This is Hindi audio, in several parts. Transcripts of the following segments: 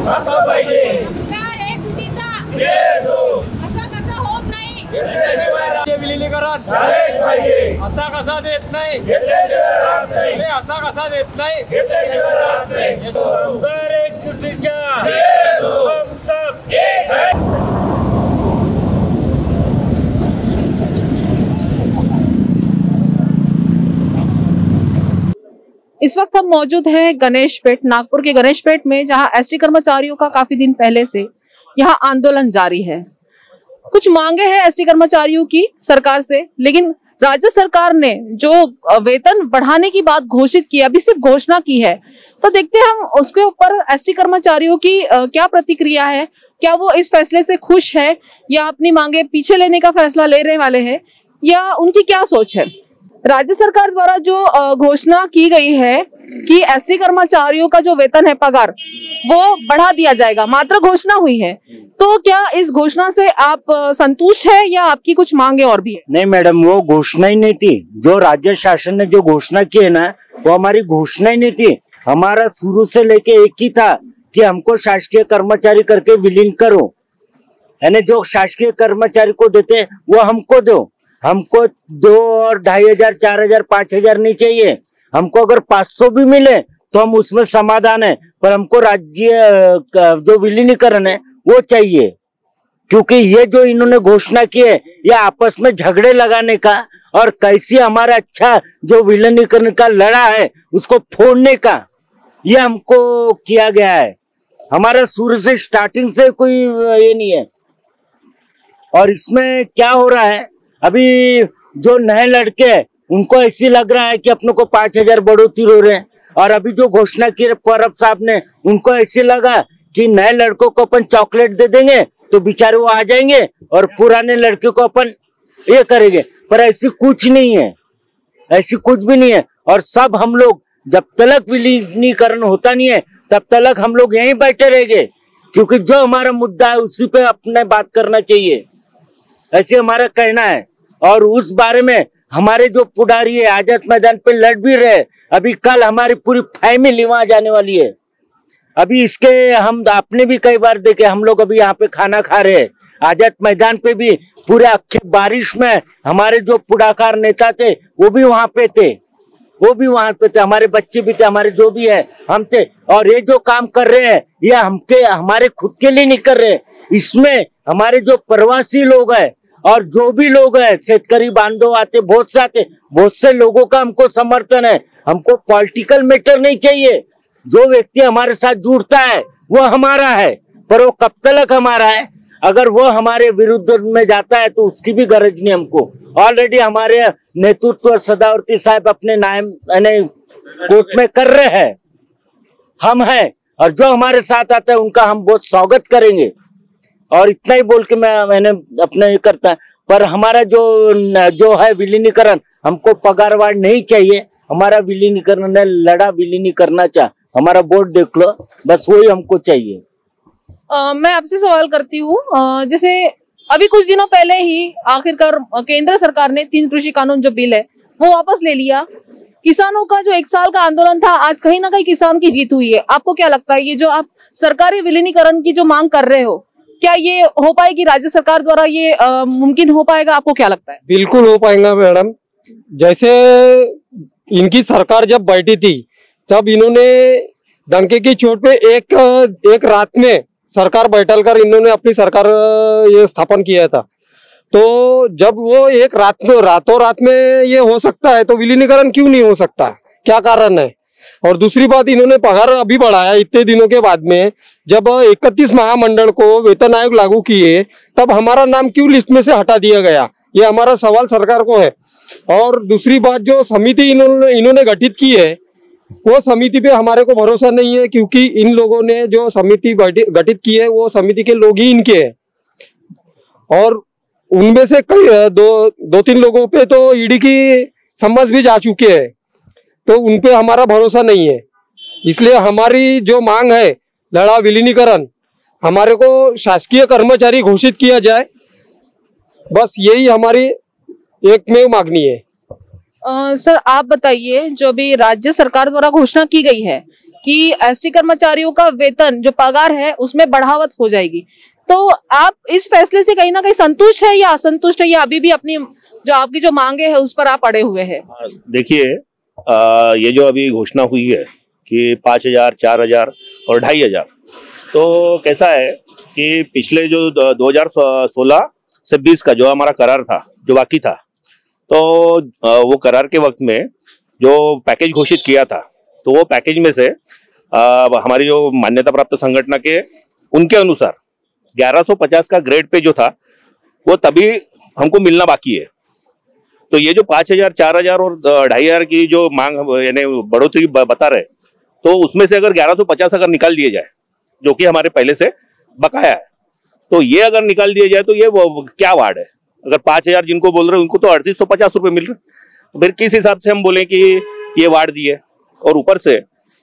सरकार एक चुकीचा असं कसं होत नाही, विलीनीकरण असा कसा देत नाही, असा कसा देत नाही, कामगार एकजुटीच्या हम सब एक है। इस वक्त हम मौजूद हैं गणेशपेट, नागपुर के गणेशपेट में, जहां एसटी कर्मचारियों का काफी दिन पहले से यहां आंदोलन जारी है। कुछ मांगे हैं एसटी कर्मचारियों की सरकार से, लेकिन राज्य सरकार ने जो वेतन बढ़ाने की बात घोषित की, अभी सिर्फ घोषणा की है, तो देखते हैं हम उसके ऊपर एसटी कर्मचारियों की क्या प्रतिक्रिया है। क्या वो इस फैसले से खुश है या अपनी मांगे पीछे लेने का फैसला लेने वाले हैं, या उनकी क्या सोच है। राज्य सरकार द्वारा जो घोषणा की गई है कि एसटी कर्मचारियों का जो वेतन है, पगार, वो बढ़ा दिया जाएगा, मात्र घोषणा हुई है, तो क्या इस घोषणा से आप संतुष्ट है या आपकी कुछ मांगे और भी है। नहीं मैडम, वो घोषणा ही नहीं थी। जो राज्य शासन ने जो घोषणा की है ना, वो हमारी घोषणा ही नहीं थी। हमारा शुरू से लेके एक ही था कि हमको शासकीय कर्मचारी करके विलीन करो, यानी जो शासकीय कर्मचारी को देते वो हमको दो। हमको 2 और 2,500, 4,000, 5,000 नहीं चाहिए। हमको अगर 500 भी मिले तो हम उसमें समाधान है, पर हमको राज्य जो विलीनीकरण है वो चाहिए। क्योंकि ये जो इन्होंने घोषणा की है, ये आपस में झगड़े लगाने का और कैसे हमारा अच्छा जो विलीनीकरण का लड़ा है उसको फोड़ने का, ये हमको किया गया है। हमारा शुरू से स्टार्टिंग से कोई ये नहीं है। और इसमें क्या हो रहा है, अभी जो नए लड़के हैं उनको ऐसी लग रहा है कि अपने को 5,000 बढ़ोतरी हो रहे हैं, और अभी जो घोषणा की परब साहब ने, उनको ऐसे लगा कि नए लड़कों को अपन चॉकलेट दे देंगे तो बेचारे वो आ जाएंगे और पुराने लड़के को अपन ये करेंगे। पर ऐसी कुछ नहीं है, ऐसी कुछ भी नहीं है। और सब हम लोग जब तक विलीनीकरण होता नहीं है तब तक हम लोग यहीं बैठे रहेंगे, क्योंकि जो हमारा मुद्दा है उसी पे अपने बात करना चाहिए, ऐसे हमारा कहना है। और उस बारे में हमारे जो पुडारी है आजाद मैदान पे लड़ भी रहे। अभी कल हमारी पूरी फैमिली वहां जाने वाली है। अभी इसके हम आपने भी कई बार देखे, हम लोग अभी यहाँ पे खाना खा रहे हैं आजाद मैदान पे भी। पूरे अक्खे बारिश में हमारे जो पुडाकार नेता थे वो भी वहां पे थे, वो भी वहां पे थे, हमारे बच्चे भी थे, हमारे जो भी है हम थे। और ये जो काम कर रहे हैं ये हमारे खुद के लिए नहीं कर रहे, इसमें हमारे जो प्रवासी लोग हैं और जो भी लोग हैं, शेतकरी बांधव आते, बहुत से लोगों का हमको समर्थन है। हमको पॉलिटिकल मैटर नहीं चाहिए। जो व्यक्ति हमारे साथ जुड़ता है वो हमारा है, पर वो कब तक हमारा है। अगर वो हमारे विरुद्ध में जाता है तो उसकी भी गरज नहीं हमको। ऑलरेडी हमारे नेतृत्व सदावर्ती साहब अपने नाम कोर्ट में कर रहे हैं, हम हैं, और जो हमारे साथ आता है उनका हम बहुत स्वागत करेंगे। और इतना ही बोल के मैंने अपना ये करता है। पर हमारा जो है विलीनीकरण, हमको पगारवाड़ नहीं चाहिए। हमारा विलीनीकरण ने लड़ा विलीनीकरण चाह, हमारा बोर्ड देख लो, बस वही हमको चाहिए। मैं आपसे सवाल करती हूँ, जैसे अभी कुछ दिनों पहले ही आखिरकार केंद्र सरकार ने 3 कृषि कानून जो बिल है वो वापस ले लिया। किसानों का जो 1 साल का आंदोलन था, आज कहीं ना कहीं किसान की जीत हुई है। आपको क्या लगता है, ये जो आप सरकारी विलीनीकरण की जो मांग कर रहे हो, क्या ये हो पाएगी राज्य सरकार द्वारा, ये मुमकिन हो पाएगा, आपको क्या लगता है। बिल्कुल हो पाएगा मैडम। जैसे इनकी सरकार जब बैठी थी तब इन्होंने डंके की चोट पे एक रात में सरकार बैठल कर इन्होंने अपनी सरकार ये स्थापन किया था। तो जब वो एक रात में, रातों रात में ये हो सकता है, तो विलीनीकरण क्यों नहीं हो सकता, क्या कारण है। और दूसरी बात, इन्होंने पगार अभी बढ़ाया इतने दिनों के बाद में। जब 31 महामंडल को वेतन आयोग लागू किए तब हमारा नाम क्यों लिस्ट में से हटा दिया गया, ये हमारा सवाल सरकार को है। और दूसरी बात, जो समिति इन्होंने गठित की है वो समिति पे हमारे को भरोसा नहीं है, क्योंकि इन लोगों ने जो समिति गठित की है वो समिति के लोग ही इनके हैं। और उनमें से कई 2-3 लोगों पे तो ईडी की समझ भी जा चुके हैं, तो उनपे हमारा भरोसा नहीं है। इसलिए हमारी जो मांग है लड़ा विलीनीकरण, हमारे को शासकीय कर्मचारी घोषित किया जाए, बस यही हमारी एकमेव मांगनी है। सर आप बताइए, जो भी राज्य सरकार द्वारा घोषणा की गई है कि एसटी कर्मचारियों का वेतन जो पगार है उसमें बढ़ावत हो जाएगी, तो आप इस फैसले से कहीं ना कहीं संतुष्ट है या असंतुष्ट है, या अभी भी अपनी जो आपकी जो मांगे है उस पर आप अड़े हुए हैं? देखिए, ये जो अभी घोषणा हुई है कि 5,000, 4,000 और 2,500, तो कैसा है कि पिछले जो 2016 से 20 का जो हमारा करार था, जो बाकी था, तो वो करार के वक्त में जो पैकेज घोषित किया था, तो वो पैकेज में से हमारी जो मान्यता प्राप्त संगठन के उनके अनुसार 1150 का ग्रेड पे जो था वो तभी हमको मिलना बाकी है। तो ये जो 5,000, 4,000 और 2,500 की जो मांग यानी बढ़ोतरी बता रहे, तो उसमें से अगर 1150 अगर निकाल दिए जाए, जो कि हमारे पहले से बकाया है, तो ये अगर निकाल दिया जाए तो ये क्या वार्ड है? अगर 5,000 जिनको बोल रहे हैं उनको तो 3850 रुपये मिल रहे, तो फिर किस हिसाब से हम बोले कि ये वार्ड दिए? और ऊपर से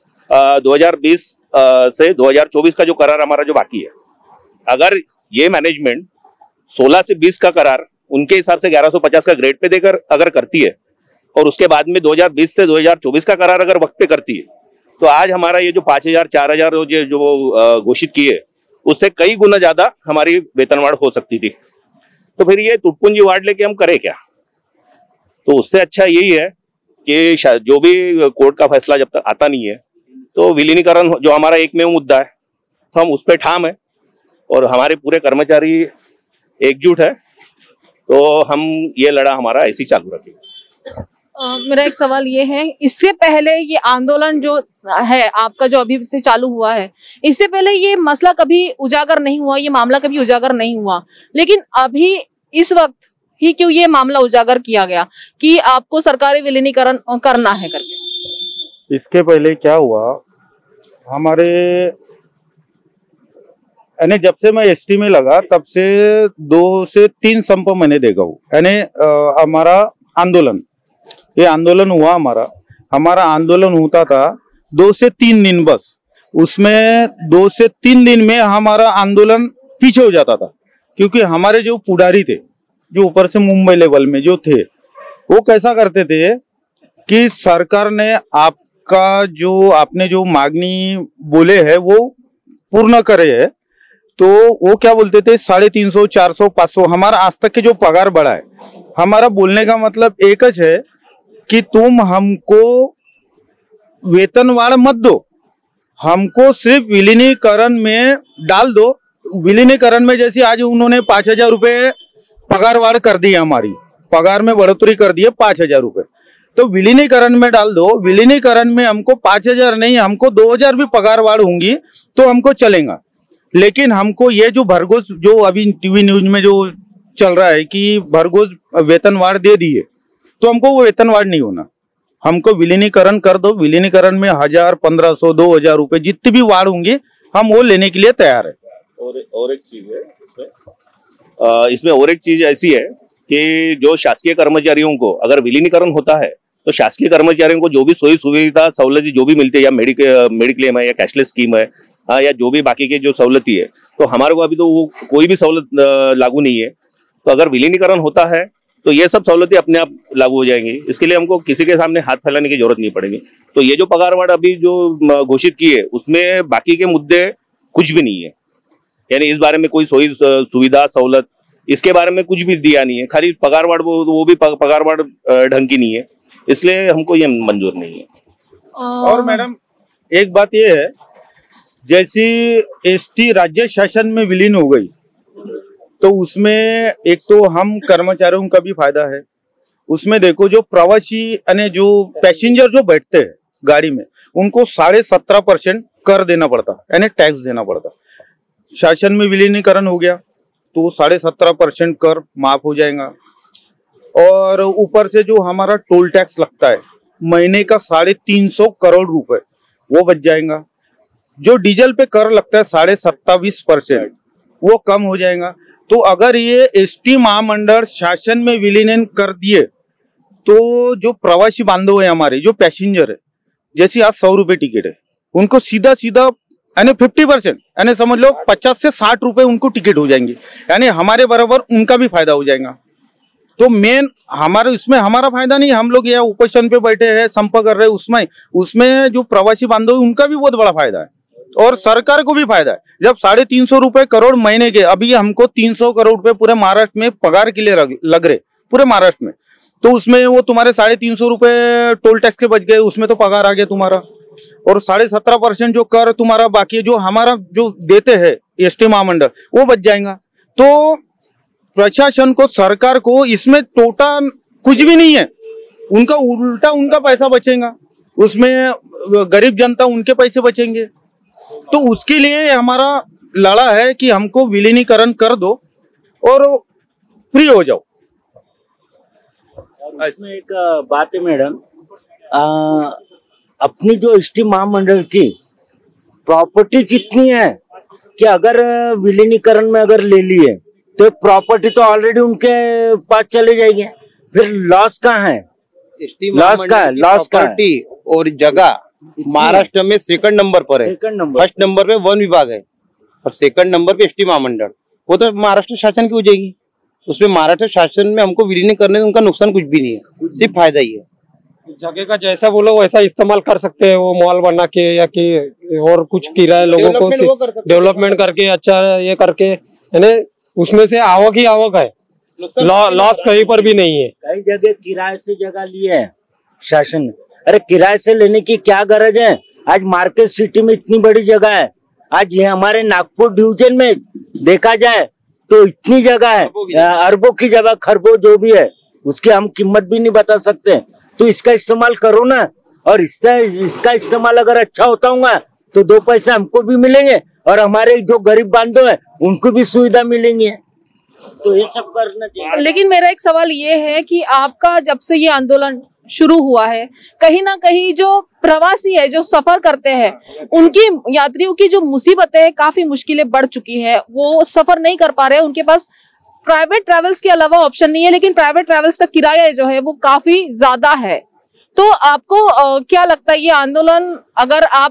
2020 से 2024 का जो करार हमारा जो बाकी है, अगर ये मैनेजमेंट 16 से 20 का करार उनके हिसाब से 1150 का ग्रेड पे देकर अगर करती है और उसके बाद में 2020 से 2024 का करार अगर वक्त पे करती है, तो आज हमारा ये जो 5,000, 4,000 जो घोषित किए उससे कई गुना ज्यादा हमारी वेतनवाढ़ हो सकती थी। तो फिर ये टुटपुंजी वार्ड लेके हम करें क्या? तो उससे अच्छा यही है कि जो भी कोर्ट का फैसला जब तक आता नहीं है, तो विलीनीकरण जो हमारा एकमेव मुद्दा है, तो हम उस पर ठाम है और हमारे पूरे कर्मचारी एकजुट है, तो हम ये लड़ा हमारा ऐसे ही चालू रखेंगे। मेरा एक सवाल ये है, इससे पहले ये आंदोलन जो है आपका जो अभी से चालू हुआ है, इससे पहले ये मसला कभी उजागर नहीं हुआ, ये मामला कभी उजागर नहीं हुआ, लेकिन अभी इस वक्त ही क्यों ये मामला उजागर किया गया कि आपको सरकारी विलीनीकरण करना है करके? इसके पहले क्या हुआ, हमारे यानी जब से मैं एसटी में लगा तब से 2 से 3 संप मैंने देखा हूँ। यानी हमारा आंदोलन, ये आंदोलन हुआ, हमारा आंदोलन होता था 2 से 3 दिन बस, उसमें 2 से 3 दिन में हमारा आंदोलन पीछे हो जाता था, क्योंकि हमारे जो पुडारी थे, जो ऊपर से मुंबई लेवल में जो थे, वो कैसा करते थे कि सरकार ने आपने जो मांगनी बोले है वो पूर्ण करे है, तो वो क्या बोलते थे 350, 400, 500 हमारा आज तक के जो पगार बढ़ा है। हमारा बोलने का मतलब एक ही है कि तुम हमको वेतनवाढ़ मत दो, हमको सिर्फ विलीनीकरण में डाल दो। विलीनीकरण में जैसे आज उन्होंने 5,000 रुपये पगारवाढ़ कर दी, हमारी पगार में बढ़ोतरी कर दी है 5,000 रुपये, तो विलीनीकरण में डाल दो। विलीनीकरण में हमको 5,000 नहीं, हमको 2,000 भी पगारवाढ़ होंगी तो हमको चलेगा। लेकिन हमको ये जो भरघोस जो अभी टीवी न्यूज में जो चल रहा है कि भरघोस वेतनवाढ़ दे दिए, तो हमको वो वेतनवाढ़ नहीं होना, हमको विलीनीकरण कर दो। विलीनीकरण में 1,000, 1,500, 2,000 रुपये जितनी भी वाढ़ होंगी हम वो लेने के लिए तैयार है। और एक चीज है इसमें और एक चीज ऐसी है कि जो शासकीय कर्मचारियों को अगर विलीनीकरण होता है, तो शासकीय कर्मचारियों को जो भी सुविधा सहूलत जो भी मिलती है, या मेडिक्लेम है या कैशलेस स्कीम है, या जो भी बाकी के जो सहूलती है, तो हमारे को अभी तो वो कोई भी सहूलत लागू नहीं है। तो अगर विलीनीकरण होता है तो ये सब सहूलतें अपने आप लागू हो जाएंगी, इसके लिए हमको किसी के सामने हाथ फैलाने की जरूरत नहीं पड़ेगी। तो ये जो पगारवाढ़ अभी जो घोषित की है उसमें बाकी के मुद्दे कुछ भी नहीं है, यानी इस बारे में कोई सुविधा सहूलत इसके बारे में कुछ भी दिया नहीं है, खाली पगारवाढ़, वो भी पगारवाढ़ ढंग की नहीं है, इसलिए हमको ये मंजूर नहीं है। और मैडम एक बात ये है, जैसी एसटी राज्य शासन में विलीन हो गई तो उसमें एक तो हम कर्मचारियों का भी फायदा है, उसमें देखो जो प्रवासी यानी जो पैसेंजर जो बैठते हैं गाड़ी में उनको 17.5% कर देना पड़ता, यानी टैक्स देना पड़ता। शासन में विलीनीकरण हो गया तो 17.5% कर माफ हो जाएगा। और ऊपर से जो हमारा टोल टैक्स लगता है महीने का 350 करोड़ रुपए वो बच जाएगा। जो डीजल पे कर लगता है 27.5% वो कम हो जाएगा। तो अगर ये एसटी महामंडल शासन में विलीन कर दिए तो जो प्रवासी बांधव है हमारे जो पैसेंजर है, जैसे आज 100 रुपए टिकट है, उनको सीधा यानी 50% यानी समझ लो 50 से 60 रुपए उनको टिकट हो जाएंगे, यानी हमारे बराबर उनका भी फायदा हो जाएगा। तो मेन हमारे इसमें हमारा फायदा नहीं, हम लोग यहाँ उपोषण पे बैठे हैं, संप कर रहे हैं, उसमें जो प्रवासी बांधव है उनका भी बहुत बड़ा फायदा है और सरकार को भी फायदा है। जब 350 रुपए करोड़ महीने के, अभी हमको 300 करोड़ रुपए पूरे महाराष्ट्र में पगार के लिए लग रहे पूरे महाराष्ट्र में, तो उसमें वो तुम्हारे 350 रुपए टोल टैक्स के बच गए, उसमें तो पगार आ गया तुम्हारा, और 17.5% जो कर तुम्हारा बाकी जो हमारा जो देते हैं एसटी महामंडल वो बच जाएगा। तो प्रशासन को, सरकार को इसमें टोटा कुछ भी नहीं है, उनका उल्टा उनका पैसा बचेगा, उसमें गरीब जनता उनके पैसे बचेंगे। तो उसके लिए हमारा लड़ा है कि हमको विलीनीकरण कर दो और फ्री हो जाओ। इसमें एक बात है मैडम, अपनी जो एसटी महामंडल की प्रॉपर्टी जितनी है कि अगर विलीनीकरण में अगर ले लिए तो प्रॉपर्टी तो ऑलरेडी उनके पास चले जाएगी, फिर लॉस कहाँ है? लॉस का है, लॉस का प्रॉपर्टी और जगह महाराष्ट्र में सेकंड नंबर पर है। फर्स्ट नंबर पे वन विभाग है और सेकंड नंबर पे एसटी महामंडल, वो तो महाराष्ट्र शासन की हो जाएगी। उसमें महाराष्ट्र शासन में हमको विलीन करने से उनका नुकसान कुछ भी नहीं है, सिर्फ फायदा ही है। जगह का जैसा बोलो वैसा इस्तेमाल कर सकते हैं, वो मॉल बना के या कि और कुछ किराए लोगों को डेवलपमेंट करके अच्छा ये करके, यानी उसमें से आवक ही आवक है, लॉस कहीं पर भी नहीं है। कई जगह किराए से जगह ली है शासन ने, अरे किराए से लेने की क्या गरज है? आज मार्केट सिटी में इतनी बड़ी जगह है, आज ये हमारे नागपुर डिवीजन में देखा जाए तो इतनी जगह है, अरबों की जगह, खरबों जो भी है उसकी हम कीमत भी नहीं बता सकते। तो इसका इस्तेमाल करो ना, और इसका इस्तेमाल अगर अच्छा होता होगा तो 2 पैसे हमको भी मिलेंगे और हमारे जो गरीब बांधव है उनको भी सुविधा मिलेंगी। तो ये सब करना चाहिए। लेकिन मेरा एक सवाल ये है कि आपका जब से ये आंदोलन शुरू हुआ है, कहीं ना कहीं जो प्रवासी है जो सफर करते हैं उनकी, यात्रियों की जो मुसीबतें हैं, काफी मुश्किलें बढ़ चुकी है, वो सफर नहीं कर पा रहे हैं, उनके पास प्राइवेट ट्रेवल्स के अलावा ऑप्शन नहीं है, लेकिन प्राइवेट ट्रेवल्स का किराया जो है वो काफी ज्यादा है। तो आपको क्या लगता है ये आंदोलन अगर आप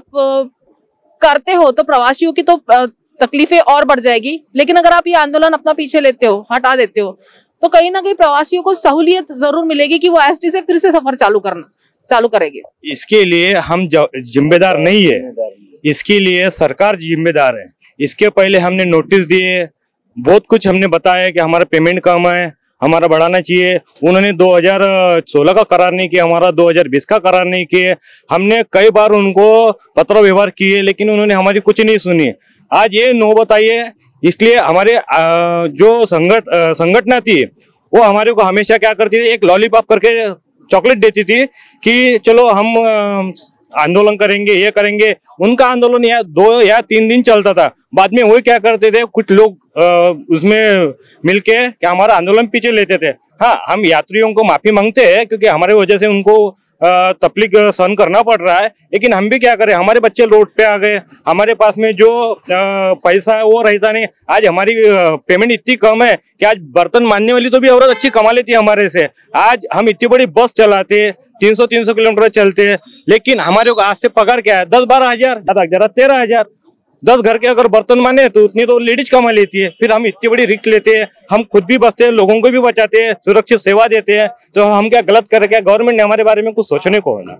करते हो तो प्रवासियों की तो तकलीफें और बढ़ जाएगी, लेकिन अगर आप ये आंदोलन अपना पीछे लेते हो, हटा देते हो, तो कहीं ना कहीं प्रवासियों को सहूलियत जरूर मिलेगी कि वो एसटी से फिर से सफर चालू करेंगे। इसके लिए हम जिम्मेदार नहीं है, इसके लिए सरकार जिम्मेदार है। इसके पहले हमने नोटिस दिए, बहुत कुछ हमने बताया कि हमारा पेमेंट कम है, हमारा बढ़ाना चाहिए। उन्होंने 2016 का करार नहीं किया, हमारा 2020 का करार नहीं किए। हमने कई बार उनको पत्र व्यवहार किए, लेकिन उन्होंने हमारी कुछ नहीं सुनी। आज ये नौबत आई है, इसलिए हमारे जो संगठन थी वो हमारे को हमेशा क्या करती थी, एक लॉलीपॉप करके चॉकलेट देती थी कि चलो हम आंदोलन करेंगे, ये करेंगे। उनका आंदोलन या 2 या 3 दिन चलता था, बाद में वो क्या करते थे, कुछ लोग उसमें मिलके क्या हमारा आंदोलन पीछे लेते थे। हाँ, हम यात्रियों को माफी मांगते हैं क्योंकि हमारे वजह से उनको तकलीफ सहन करना पड़ रहा है, लेकिन हम भी क्या करें, हमारे बच्चे रोड पे आ गए, हमारे पास में जो पैसा है वो रहता नहीं। आज हमारी पेमेंट इतनी कम है कि आज बर्तन मानने वाली तो भी औरत अच्छी कमा लेती है हमारे से। आज हम इतनी बड़ी बस चलाते, 300 किलोमीटर चलते, लेकिन हमारे को आज से पगार क्या है, 10-12 हजार, 13 हजार। 10 घर के अगर बर्तन माने तो उतनी तो लेडीज कमा लेती है। फिर हम इतनी बड़ी रिस्क लेते हैं, हम खुद भी बचते हैं, लोगों को भी बचाते हैं, सुरक्षित सेवा देते हैं, तो हम क्या गलत कर रहे हैं? गवर्नमेंट ने हमारे बारे में कुछ सोचने को होना।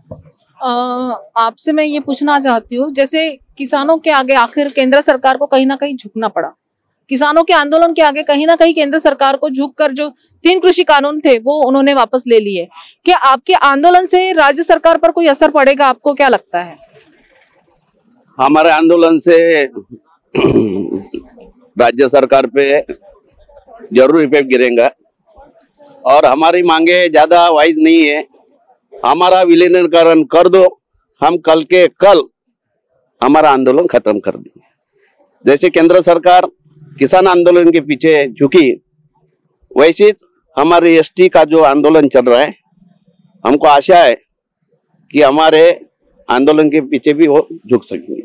आपसे मैं ये पूछना चाहती हूँ, जैसे किसानों के आगे आखिर केंद्र सरकार को कहीं ना कहीं झुकना पड़ा, किसानों के आंदोलन के आगे कहीं ना कहीं केंद्र सरकार को झुककर जो 3 कृषि कानून थे वो उन्होंने वापस ले लिए। क्या आपके आंदोलन से राज्य सरकार पर कोई असर पड़ेगा, आपको क्या लगता है? हमारे आंदोलन से राज्य सरकार पे जरूर इफेक्ट गिरेगा और हमारी मांगे ज्यादा वाइज नहीं है। हमारा विलीनीकरण कर दो, हम कल के कल हमारा आंदोलन खत्म कर देंगे। जैसे केंद्र सरकार किसान आंदोलन के पीछे झुकी, वैसे हमारे एसटी का जो आंदोलन चल रहा है, हमको आशा है कि हमारे आंदोलन के पीछे भी वो झुक सकेंगे।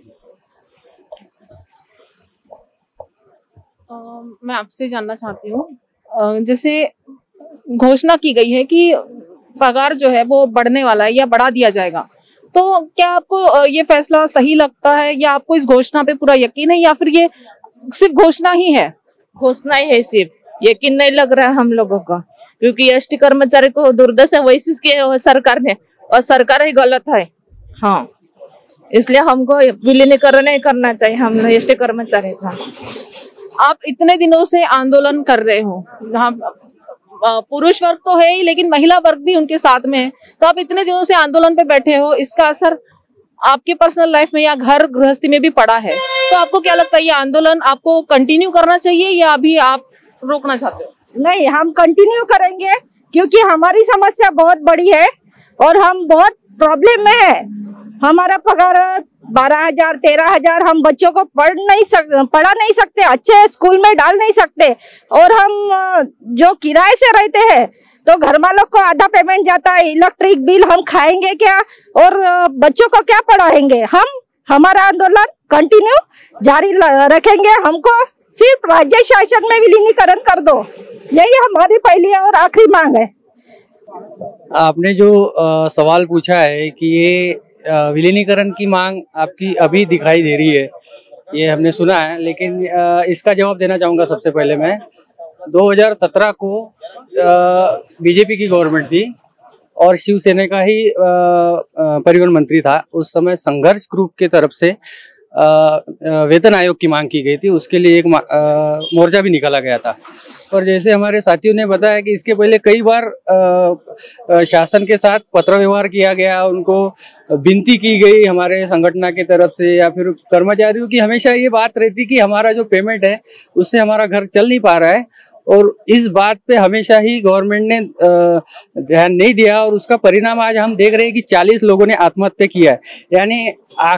मैं आपसे जानना चाहती हूँ, जैसे घोषणा की गई है कि पगार जो है वो बढ़ने वाला है या बढ़ा दिया जाएगा, तो क्या आपको ये फैसला सही लगता है या आपको इस घोषणा पे पूरा यकीन है या फिर ये सिर्फ घोषणा ही है? घोषणा ही है सिर्फ, यकीन नहीं लग रहा है हम लोगों का, क्योंकि एसटी कर्मचारी को दुर्दशा वैसी की है सरकार ने, और सरकार ही गलत है। हाँ, इसलिए हमको विलीनीकरण नहीं करना चाहिए हम एसटी कर्मचारी का। आप इतने दिनों से आंदोलन कर रहे हो, यहाँ पुरुष वर्ग तो है ही लेकिन महिला वर्ग भी उनके साथ में है, तो आप इतने दिनों से आंदोलन पे बैठे हो, इसका असर आपके पर्सनल लाइफ में या घर गृहस्थी में भी पड़ा है, तो आपको क्या लगता है ये आंदोलन आपको कंटिन्यू करना चाहिए या अभी आप रोकना चाहते हो? नहीं, हम कंटिन्यू करेंगे क्योंकि हमारी समस्या बहुत बड़ी है और हम बहुत प्रॉब्लम में है। हमारा पगार 12,000 13,000, हम बच्चों को पढ़ा नहीं सकते, अच्छे स्कूल में डाल नहीं सकते, और हम जो किराए से रहते हैं तो घर वालों को आधा पेमेंट जाता है, इलेक्ट्रिक बिल हम खाएंगे क्या और बच्चों को क्या पढ़ाएंगे। हम हमारा आंदोलन कंटिन्यू जारी रखेंगे, हमको सिर्फ राज्य शासन में विलीनीकरण कर दो, यही हमारी पहली और आखिरी मांग है। आपने जो सवाल पूछा है कि ये विलीनीकरण की मांग आपकी अभी दिखाई दे रही है, ये हमने सुना है, लेकिन इसका जवाब देना चाहूँगा। सबसे पहले मैं 2017 को बीजेपी की गवर्नमेंट थी और शिवसेना का ही परिवहन मंत्री था। उस समय संघर्ष ग्रुप की तरफ से वेतन आयोग की मांग की गई थी, उसके लिए एक मोर्चा भी निकाला गया था। और जैसे हमारे साथियों ने बताया कि इसके पहले कई बार शासन के साथ पत्र व्यवहार किया गया, उनको विनती की गई हमारे संगठन के तरफ से या फिर कर्मचारियों की हमेशा ये बात रहती कि हमारा जो पेमेंट है उससे हमारा घर चल नहीं पा रहा है, और इस बात पे हमेशा ही गवर्नमेंट ने ध्यान नहीं दिया, और उसका परिणाम आज हम देख रहे हैं कि 40 लोगों ने आत्महत्या किया है। यानी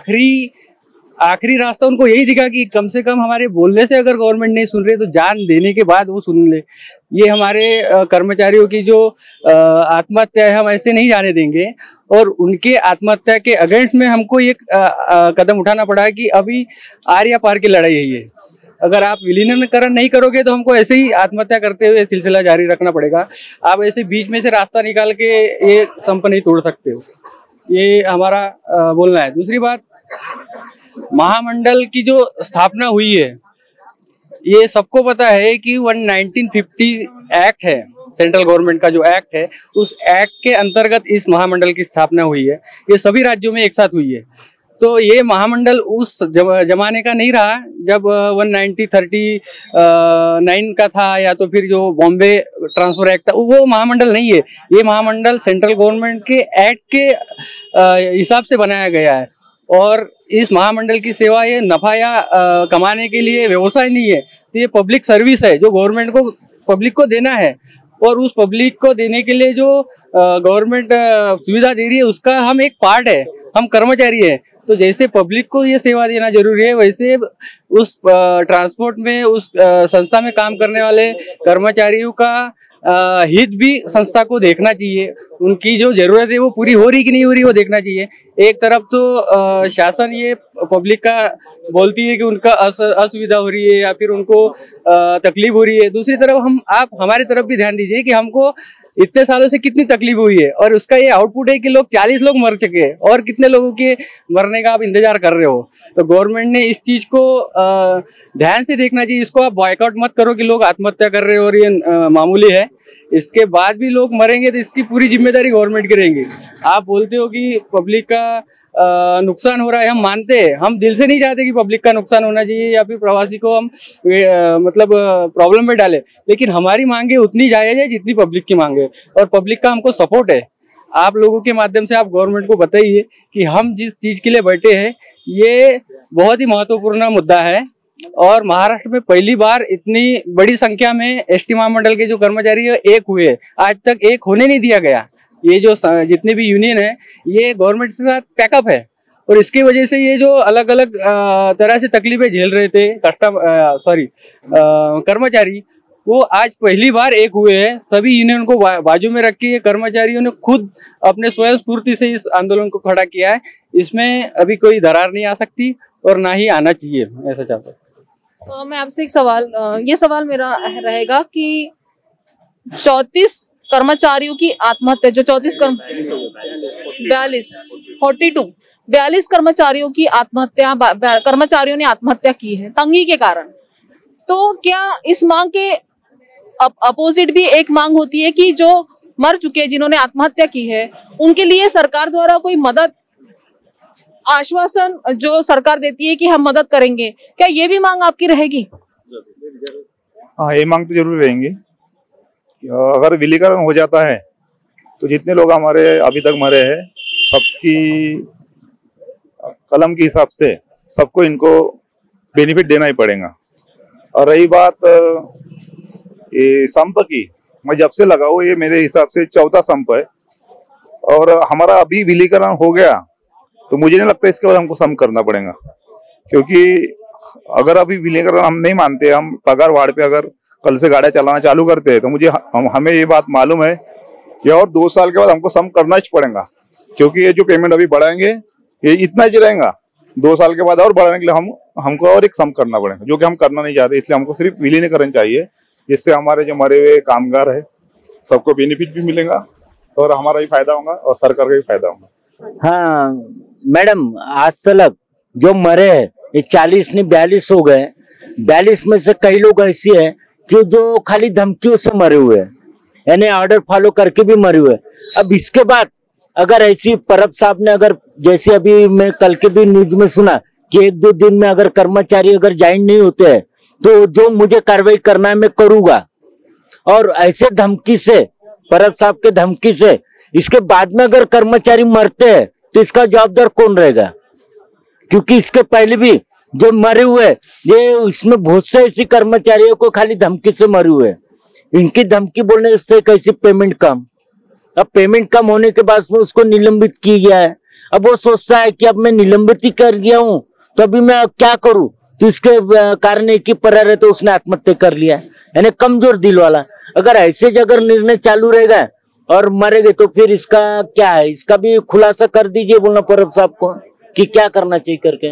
आखिरी रास्ता उनको यही दिखा कि कम से कम हमारे बोलने से अगर गवर्नमेंट नहीं सुन रही तो जान देने के बाद वो सुन ले। ये हमारे कर्मचारियों की जो आत्महत्या है हम ऐसे नहीं जाने देंगे, और उनके आत्महत्या के अगेंस्ट में हमको एक कदम उठाना पड़ा है कि अभी आर या पार की लड़ाई है ये। अगर आप विलीनीकरण नहीं करोगे तो हमको ऐसे ही आत्महत्या करते हुए सिलसिला जारी रखना पड़ेगा। आप ऐसे बीच में से रास्ता निकाल के ये संप नहीं तोड़ सकते हो, ये हमारा बोलना है। दूसरी बात, महामंडल की जो स्थापना हुई है, ये सबको पता है कि 1950 एक्ट है, सेंट्रल गवर्नमेंट का जो एक्ट है, उस एक्ट के अंतर्गत इस महामंडल की स्थापना हुई है। ये सभी राज्यों में एक साथ हुई है। तो ये महामंडल उस जमाने का नहीं रहा जब 1939 का था, या तो फिर जो बॉम्बे ट्रांसफर एक्ट था, वो महामंडल नहीं है। ये महामंडल सेंट्रल गवर्नमेंट के एक्ट के हिसाब से बनाया गया है, और इस महामंडल की सेवा ये नफा या कमाने के लिए व्यवसाय नहीं है, तो ये पब्लिक सर्विस है जो गवर्नमेंट को पब्लिक को देना है, और उस पब्लिक को देने के लिए जो गवर्नमेंट सुविधा दे रही है उसका हम एक पार्ट है, हम कर्मचारी है। तो जैसे पब्लिक को ये सेवा देना जरूरी है, वैसे उस ट्रांसपोर्ट में उस संस्था में काम करने वाले कर्मचारियों का हित भी संस्था को देखना चाहिए। उनकी जो जरूरत है वो पूरी हो रही कि नहीं हो रही वो देखना चाहिए। एक तरफ तो शासन ये पब्लिक का बोलती है कि उनका असुविधा हो रही है या फिर उनको तकलीफ हो रही है, दूसरी तरफ आप हमारी तरफ भी ध्यान दीजिए कि हमको इतने सालों से कितनी तकलीफ हुई है, और उसका ये आउटपुट है कि 40 लोग मर चुके हैं, और कितने लोगों के मरने का आप इंतजार कर रहे हो। तो गवर्नमेंट ने इस चीज को ध्यान से देखना चाहिए। इसको आप बॉयकॉट मत करो कि लोग आत्महत्या कर रहे हो और ये मामूली है, इसके बाद भी लोग मरेंगे तो इसकी पूरी जिम्मेदारी गवर्नमेंट की रहेगी। आप बोलते हो कि पब्लिक का नुकसान हो रहा है, हम मानते हैं, हम दिल से नहीं चाहते कि पब्लिक का नुकसान होना चाहिए या फिर प्रवासी को हम मतलब प्रॉब्लम में डालें, लेकिन हमारी मांगे उतनी जायज है जितनी पब्लिक की मांगे है, और पब्लिक का हमको सपोर्ट है। आप लोगों के माध्यम से आप गवर्नमेंट को बताइए कि हम जिस चीज के लिए बैठे हैं ये बहुत ही महत्वपूर्ण मुद्दा है, और महाराष्ट्र में पहली बार इतनी बड़ी संख्या में एसटी महामंडल के जो कर्मचारी है एक हुए। आज तक एक होने नहीं दिया गया। ये जो जितने भी यूनियन है ये गवर्नमेंट के साथ पैकअप है, और इसकी वजह से ये जो अलग अलग तरह से तकलीफें झेल रहे थे कर्मचारी, वो आज पहली बार एक हुए हैं। सभी यूनियन को बाजू में रख के कर्मचारियों ने खुद अपने स्वयं स्फूर्ति से इस आंदोलन को खड़ा किया है। इसमें अभी कोई दरार नहीं आ सकती और ना ही आना चाहिए, ऐसा चाहता हूँ। तो मैं आपसे एक सवाल, ये सवाल मेरा रहेगा कि 34 कर्मचारियों की आत्महत्या, जो 42 कर्मचारियों की आत्महत्या, कर्मचारियों ने आत्महत्या की है तंगी के कारण। तो क्या इस मांग के अपोजिट भी एक मांग होती है कि जो मर चुके हैं, जिन्होंने आत्महत्या की है, उनके लिए सरकार द्वारा कोई मदद, आश्वासन जो सरकार देती है कि हम मदद करेंगे, क्या ये भी मांग आपकी रहेगी? हाँ, ये मांग तो जरूर रहेंगी। अगर विलीकरण हो जाता है तो जितने लोग हमारे अभी तक मरे हैं सबकी कलम के हिसाब से सबको इनको बेनिफिट देना ही पड़ेगा। और रही बात ये संप की, मैं जब से लगा हूँ ये मेरे हिसाब से चौथा संप है और हमारा अभी विलीकरण हो गया तो मुझे नहीं लगता इसके बाद हमको संप करना पड़ेगा, क्योंकि अगर अभी विलीकरण हम नहीं मानते, हम पगार वार्ड पे अगर कल से गाड़ियां चलाना चालू करते हैं तो हमें ये बात मालूम है कि और 2 साल के बाद हमको सम करना ही पड़ेगा, क्योंकि ये जो पेमेंट अभी बढ़ाएंगे ये इतना ही रहेगा। 2 साल के बाद और बढ़ाने के लिए हमको और एक सम करना पड़ेगा, जो कि हम करना नहीं चाहते। इसलिए हमको सिर्फ विलीनीकरण चाहिए, जिससे हमारे जो मरे हुए कामगार है सबको बेनिफिट भी मिलेगा और हमारा भी फायदा होगा और सरकार का भी फायदा होगा। हाँ मैडम, आज तक जो मरे हैं ये 40 नहीं 42 हो गए। 42 में से कई लोग ऐसे हैं कि जो खाली धमकियों से मरे हुए हैं, यानी ऑर्डर फॉलो करके भी मरे हुए। अब इसके बाद अगर ऐसी परब साहब ने, अगर जैसे अभी मैं कल के भी न्यूज में सुना कि 1-2 दिन में अगर कर्मचारी अगर ज्वाइन नहीं होते हैं तो जो मुझे कार्रवाई करना है मैं करूंगा, और ऐसे धमकी से, परब साहब के धमकी से इसके बाद में अगर कर्मचारी मरते हैं तो इसका जवाबदार कौन रहेगा? क्योंकि इसके पहले भी जो मरे हुए ये, इसमें बहुत से ऐसे कर्मचारियों को खाली धमकी से मरे हुए, इनकी धमकी बोलने से कैसे पेमेंट कम। अब पेमेंट कम होने के बाद में उसको निलंबित किया गया है। अब वो सोचता है कि अब मैं निलंबित ही कर गया हूँ तो अभी मैं क्या करूँ, तो इसके कारण एक ही फरार है तो उसने आत्महत्या कर लिया, यानी कमजोर दिल वाला। अगर ऐसे अगर निर्णय चालू रहेगा और मरेंगे तो फिर इसका क्या है, इसका भी खुलासा कर दीजिए बोलना परब साहब को कि क्या करना चाहिए करके।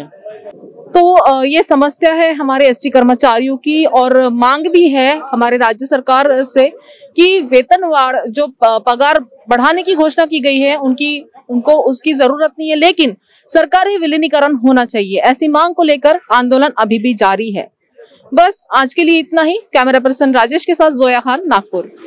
तो ये समस्या है हमारे एसटी कर्मचारियों की, और मांग भी है हमारे राज्य सरकार से कि वेतनवार जो पगार बढ़ाने की घोषणा की गई है उनको उसकी जरूरत नहीं है, लेकिन सरकारी विलीनीकरण होना चाहिए। ऐसी मांग को लेकर आंदोलन अभी भी जारी है। बस आज के लिए इतना ही। कैमरा पर्सन राजेश के साथ जोया खान, नागपुर।